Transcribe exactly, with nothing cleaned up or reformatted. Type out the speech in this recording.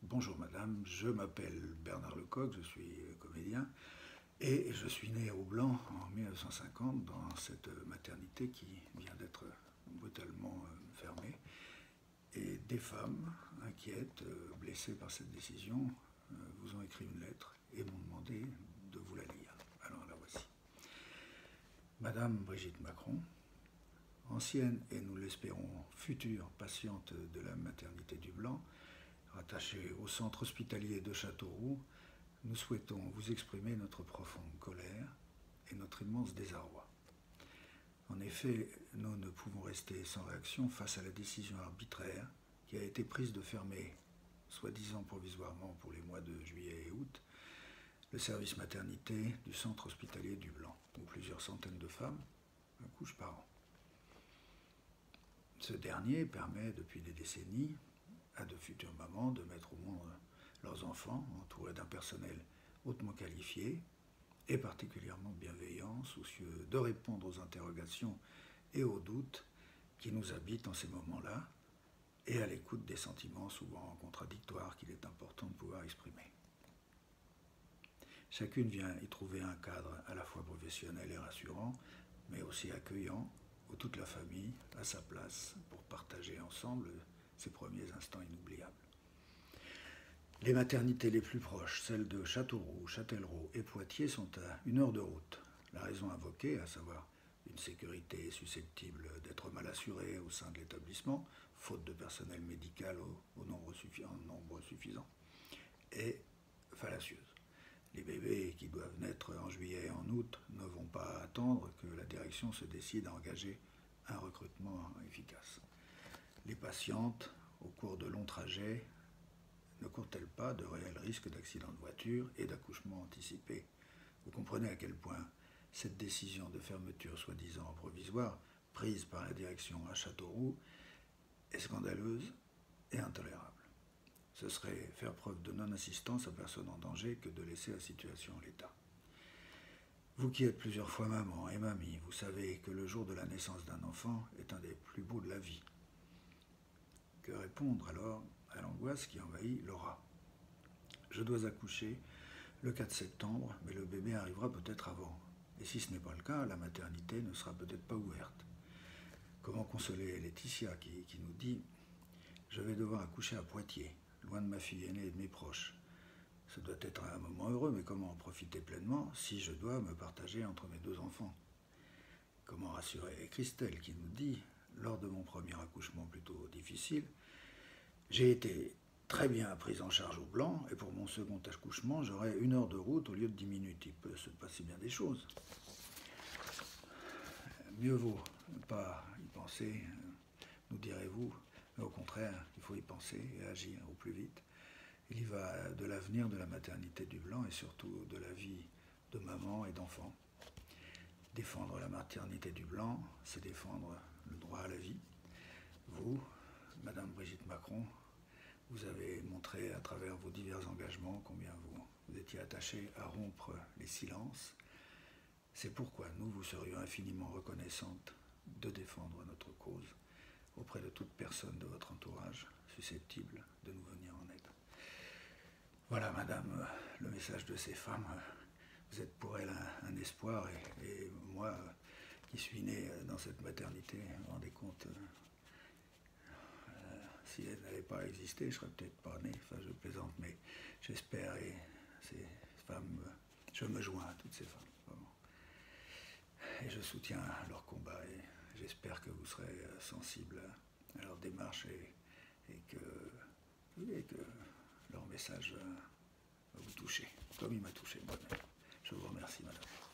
Bonjour madame, je m'appelle Bernard Lecoq, je suis comédien et je suis né au Blanc en mille neuf cent cinquante dans cette maternité qui vient d'être brutalement fermée. Et des femmes inquiètes, blessées par cette décision, vous ont écrit une lettre et m'ont demandé de vous la lire. Alors la voici. Madame Brigitte Macron, ancienne et nous l'espérons future patiente de la maternité du Blanc, rattachée au centre hospitalier de Châteauroux, nous souhaitons vous exprimer notre profonde colère et notre immense désarroi. En effet, nous ne pouvons rester sans réaction face à la décision arbitraire qui a été prise de fermer, soi-disant provisoirement pour les mois de juillet et août, le service maternité du centre hospitalier du Blanc, où plusieurs centaines de femmes accouchent par an. Ce dernier permet depuis des décennies à de futures mamans de mettre au monde leurs enfants entourés d'un personnel hautement qualifié et particulièrement bienveillant, soucieux de répondre aux interrogations et aux doutes qui nous habitent en ces moments-là et à l'écoute des sentiments souvent contradictoires qu'il est important de pouvoir exprimer. Chacune vient y trouver un cadre à la fois professionnel et rassurant, mais aussi accueillant, où toute la famille a sa place pour partager ensemble ces premiers instants inoubliables. Les maternités les plus proches, celles de Châteauroux, Châtellerault et Poitiers, sont à une heure de route. La raison invoquée, à savoir une sécurité susceptible d'être mal assurée au sein de l'établissement, faute de personnel médical au, au nombre, suffi en nombre suffisant, est fallacieuse. Les bébés qui doivent naître en juillet et en août ne vont pas attendre que la direction se décide à engager un recrutement efficace. Les patientes, au cours de longs trajets, ne courent-elles pas de réels risques d'accident de voiture et d'accouchement anticipé? Vous comprenez à quel point cette décision de fermeture soi-disant provisoire, prise par la direction à Châteauroux, est scandaleuse et intolérable. Ce serait faire preuve de non-assistance à personne en danger que de laisser la situation en l'état. Vous qui êtes plusieurs fois maman et mamie, vous savez que le jour de la naissance d'un enfant est un des plus beaux de la vie. Que répondre alors à l'angoisse qui envahit Laura? Je dois accoucher le quatre septembre, mais le bébé arrivera peut-être avant. Et si ce n'est pas le cas, la maternité ne sera peut-être pas ouverte. Comment consoler Laetitia qui, qui nous dit « Je vais devoir accoucher à Poitiers, loin de ma fille aînée et de mes proches. Ce doit être un moment heureux, mais comment en profiter pleinement si je dois me partager entre mes deux enfants ?» Comment rassurer Christelle qui nous dit « Lors de mon premier accouchement plutôt difficile, j'ai été très bien prise en charge au Blanc, et pour mon second accouchement, j'aurai une heure de route au lieu de dix minutes. Il peut se passer bien des choses. Mieux vaut ne pas y penser, nous direz-vous, mais au contraire, il faut y penser et agir au plus vite. Il y va de l'avenir de la maternité du Blanc et surtout de la vie de maman et d'enfants. Défendre la maternité du Blanc, c'est défendre le droit à la vie. Vous, Madame Brigitte Macron, vous avez montré à travers vos divers engagements combien vous, vous étiez attachée à rompre les silences. C'est pourquoi nous vous serions infiniment reconnaissantes de défendre notre cause auprès de toute personne de votre entourage susceptible de nous venir en aide. Voilà, Madame, le message de ces femmes. Vous êtes pour elles un, un espoir et, et moi, qui suis né dans cette maternité, vous vous rendez compte, euh, si elle n'avait pas existé, je ne serais peut-être pas né, enfin je plaisante, mais j'espère, et ces femmes, je me joins à toutes ces femmes, vraiment. Et je soutiens leur combat et j'espère que vous serez sensibles à leur démarche et, et, que, et que leur message va vous toucher, comme il m'a touché moi-même. Je vous remercie, madame.